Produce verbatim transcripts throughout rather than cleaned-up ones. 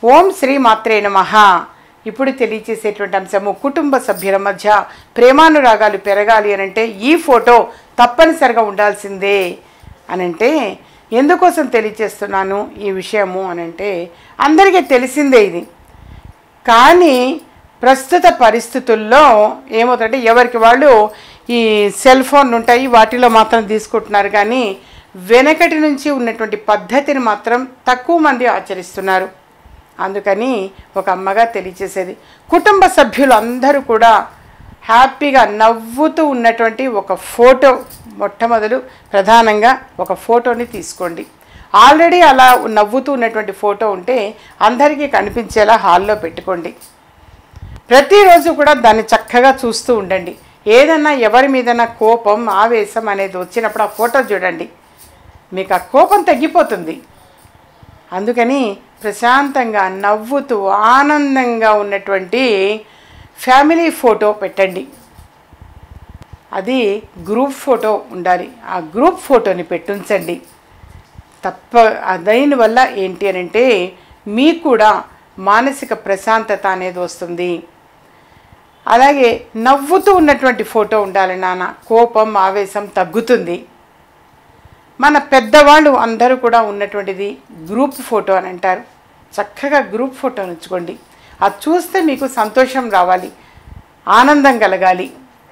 ఓం శ్రీ మాత్రే నమః. ఇప్పుడు తెలియచేసేటువంటి అంశము, కుటుంబ సభ్యుల మధ్య ప్రేమానురాగాలు పెరగాలి అనంటే ఈ ఫోటో తప్పనిసరిగా ఉండాల్సిందే అనంటే, ఎందుకోసం తెలియచేస్తున్నాను ఈ విషయము అనంటే, అందరికీ తెలిసిందే ఇది. కానీ ప్రస్తుత పరిస్థితుల్లో ఏమవుతుందంటే, ఎవరికి వాళ్ళు ఈ సెల్ ఫోన్ ఉంటాయి, వాటిలో మాత్రం తీసుకుంటున్నారు. కానీ వెనకటి నుంచి ఉన్నటువంటి పద్ధతిని మాత్రం తక్కువ మంది ఆచరిస్తున్నారు. అందుకని ఒక అమ్మగా తెలియచేసేది, కుటుంబ సభ్యులు అందరూ కూడా హ్యాపీగా నవ్వుతూ ఉన్నటువంటి ఒక ఫోటో, మొట్టమొదలు ప్రధానంగా ఒక ఫోటోని తీసుకోండి. ఆల్రెడీ అలా నవ్వుతూ ఉన్నటువంటి ఫోటో ఉంటే అందరికీ కనిపించేలా హాల్లో పెట్టుకోండి. ప్రతిరోజు కూడా దాన్ని చక్కగా చూస్తూ ఉండండి. ఏదన్నా ఎవరి మీదన్నా కోపం, ఆవేశం అనేది వచ్చినప్పుడు ఆ ఫోటో చూడండి, మీకు ఆ కోపం తగ్గిపోతుంది. అందుకని ప్రశాంతంగా నవ్వుతూ ఆనందంగా ఉన్నటువంటి ఫ్యామిలీ ఫోటో పెట్టండి. అది గ్రూప్ ఫోటో ఉండాలి. ఆ గ్రూప్ ఫోటోని పెట్టుంచండి. తప్ప అదైన వల్ల ఏంటి అని అంటే, మీకు కూడా మానసిక ప్రశాంతత అనేది వస్తుంది. అలాగే నవ్వుతూ ఉన్నటువంటి ఫోటో ఉండాలి నాన్న, కోపం ఆవేశం తగ్గుతుంది. మన పెద్దవాళ్ళు అందరూ కూడా ఉన్నటువంటిది గ్రూప్ ఫోటో అని అంటారు. చక్కగా గ్రూప్ ఫోటో ఉంచుకోండి. అది చూస్తే మీకు సంతోషం రావాలి, ఆనందం కలగాలి.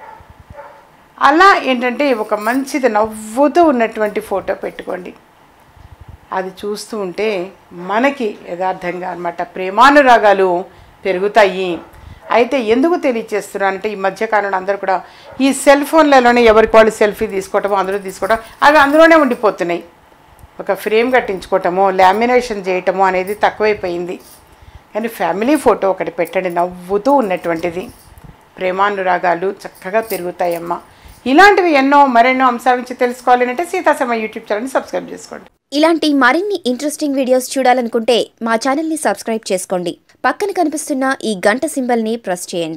అలా ఏంటంటే ఒక మంచిది నవ్వుతూ ఉన్నటువంటి ఫోటో పెట్టుకోండి. అది చూస్తూ ఉంటే మనకి యథార్థంగా అన్నమాట ప్రేమానురాగాలు పెరుగుతాయి. అయితే ఎందుకు తెలియచేస్తున్నానంటే, ఈ మధ్యకాలంలో అందరూ కూడా ఈ సెల్ ఫోన్లలోనే ఎవరికి వాళ్ళు సెల్ఫీ తీసుకోవటము, అందరూ తీసుకోవడం, అవి అందులోనే ఉండిపోతున్నాయి. ఒక ఫ్రేమ్ కట్టించుకోవటము, లామినేషన్ చేయటము అనేది తక్కువైపోయింది. కానీ ఫ్యామిలీ ఫోటో ఒకటి పెట్టండి, నవ్వుతూ ఉన్నటువంటిది. ప్రేమానురాగాలు చక్కగా పెరుగుతాయమ్మ. ఇలాంటివి ఎన్నో మరెన్నో అంశాల నుంచి తెలుసుకోవాలి అంటే సీతాసమ యూట్యూబ్ ఛానల్ని సబ్స్క్రైబ్ చేసుకోండి. ఇలాంటి మరిన్ని ఇంట్రెస్టింగ్ వీడియోస్ చూడాలనుకుంటే మా ఛానల్ని సబ్స్క్రైబ్ చేసుకోండి. పక్కన కనిపిస్తున్న ఈ గంట సింబల్ని ప్రెస్ చేయండి.